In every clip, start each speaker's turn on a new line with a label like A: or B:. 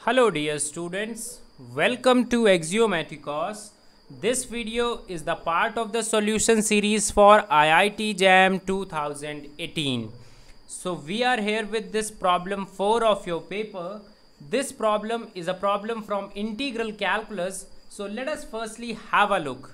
A: Hello dear students, welcome to Axiomaticos. This video is the part of the solution series for IIT JAM 2018. So we are here with this problem 4 of your paper. This problem is a problem from integral calculus. So let us firstly have a look.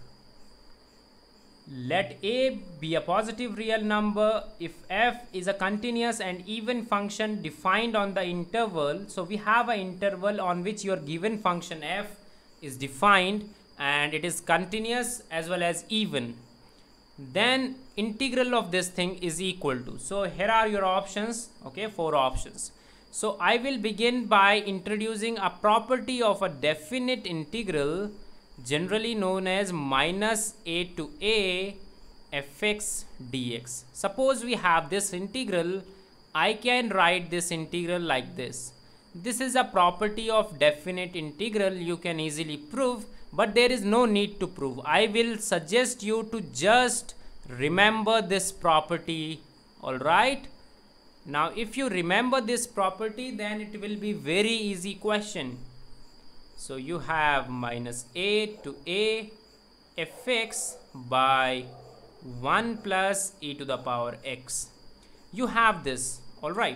A: Let a be a positive real number if f is a continuous and even function defined on the interval. So we have an interval on which your given function f is defined and it is continuous as well as even. Then integral of this thing is equal to. So here are your options. Okay, 4 options. So I will begin by introducing a property of a definite integral generally known as minus a to a fx dx. Suppose we have this integral, I can write this integral like this. This is a property of definite integral. You can easily prove, but there is no need to prove. I will suggest you to just remember this property. All right. Now if you remember this property, then it will be very easy question. So you have minus a to a fx by 1 plus e to the power x. You have this, all right.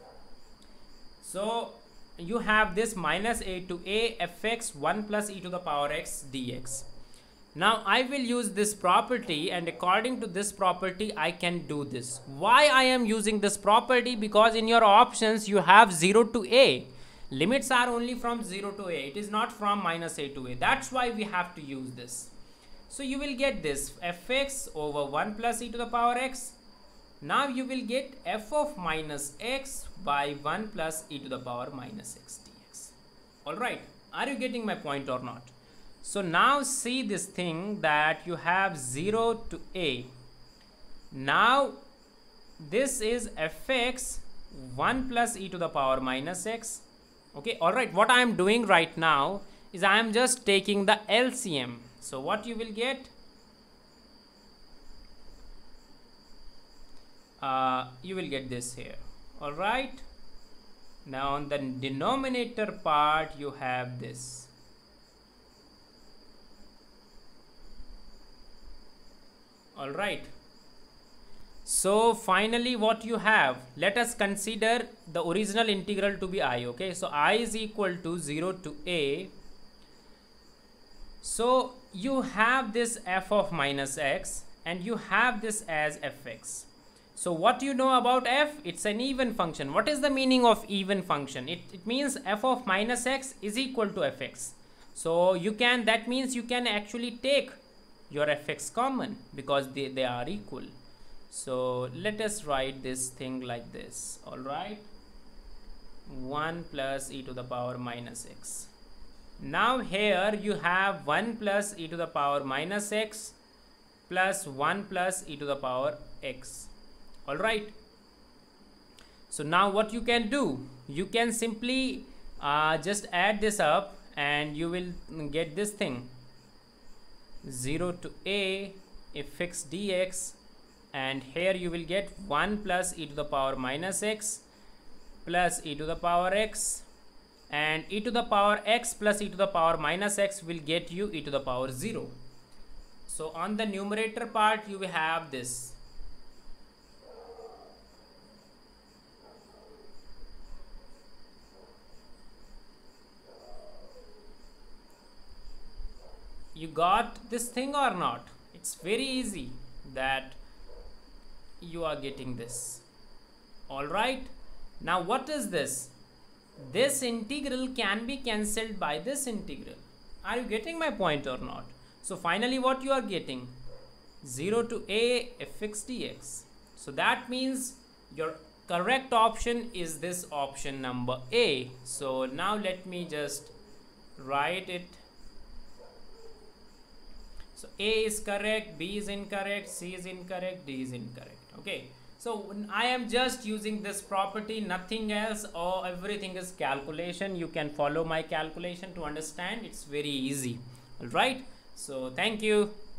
A: So you have this minus a to a fx 1 plus e to the power x dx. Now I will use this property, and according to this property I can do this. Why I am using this property? Because in your options you have 0 to a. Limits are only from 0 to a. It is not from minus a to a. That's why we have to use this. So you will get this fx over 1 plus e to the power x. Now you will get f of minus x by 1 plus e to the power minus x dx. Alright, are you getting my point or not? So now see this thing that you have 0 to a. Now this is fx 1 plus e to the power minus x. Okay, all right, what I am doing right now is I am just taking the LCM. So what you will get, you will get this here. All right, now on the denominator part you have this. All right, so finally what you have, let us consider the original integral to be I. Okay, so I is equal to 0 to a. So you have this f of minus x and you have this as fx. So what you know about f? It's an even function. What is the meaning of even function? It means f of minus x is equal to fx. So you can, that means you can actually take your fx common because they are equal. So let us write this thing like this. All right, 1 plus e to the power minus x. Now here you have 1 plus e to the power minus x plus 1 plus e to the power x. All right, so now what you can do, you can simply just add this up and you will get this thing 0 to a fx dx, and here you will get 1 plus e to the power minus x plus e to the power x, and e to the power x plus e to the power minus x will get you e to the power 0. So on the numerator part you will have this. You got this thing or not? It's very easy that you are getting this. All right, now what is this? This integral can be cancelled by this integral. Are you getting my point or not? So finally what you are getting, 0 to a fx dx. So that means your correct option is this option number a. So now let me just write it. So a is correct, b is incorrect, c is incorrect, d is incorrect. Okay, so I am just using this property, nothing else, or everything is calculation. You can follow my calculation to understand. It's very easy. All right, so thank you.